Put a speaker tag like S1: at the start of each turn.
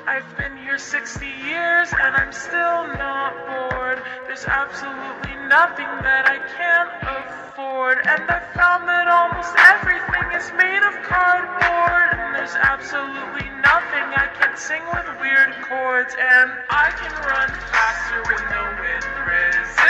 S1: I've been here 60 years and I'm still not bored. There's absolutely nothing that I can't afford. And I found that almost everything is made of cardboard. And there's absolutely nothing I can sing with weird chords. And I can run faster with no wind resistance.